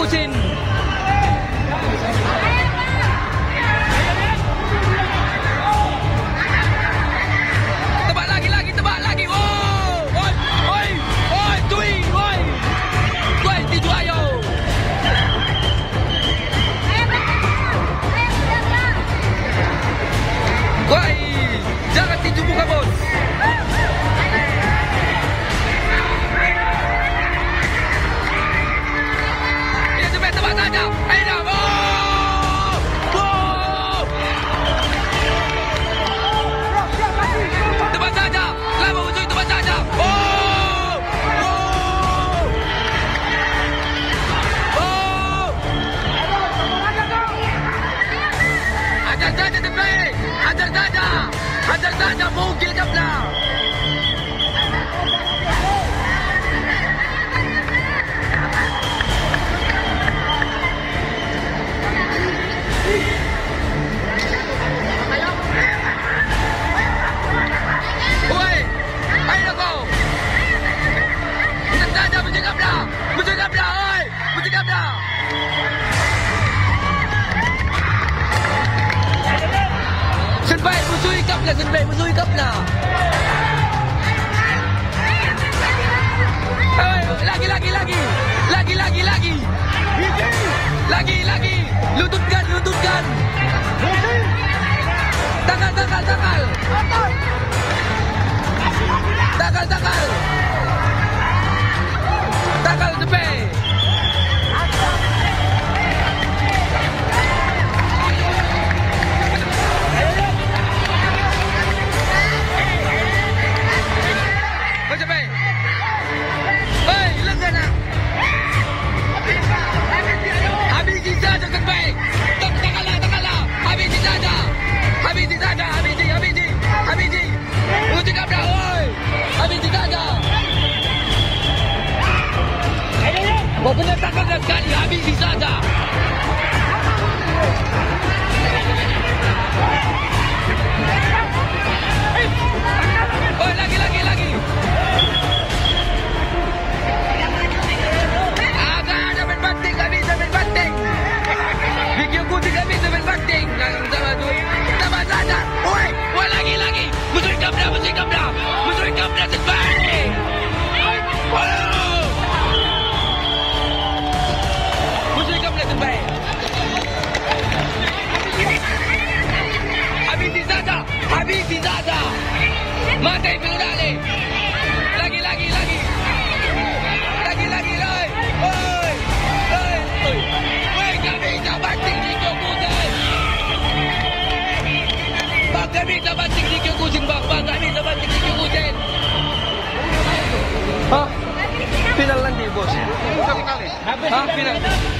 Kusin. Tebak lagi. Oi, Tui, oi. Tuai tiju ayo. Oi, jangan tiju muka bos. Ini tebak saja. Ayo, tebak saja. Lama musuh itu tebak saja. Ajar saja, mungkin kablah. Oi, ayo kau. Ajar saja, mungkin kablah. Oi, mungkin kablah. Senpai musuh ikap lah. Lagi. Lututkan. Takal. Takal senpai. Kau punya takal sekali, habisi saja. Oh, lagi. Agak ada main banting, tak bisa main banting. Video kucing tak bisa main banting. Tambah saja. Oi, lagi. Musuh ikap dah sebalik. Habisi saja. Mati peluru ni. Lagi. Oi, kami tak banting di kucing. Bang, kami tak banting di kucing, bang. Hah? Final nanti, bos. Hah? Final.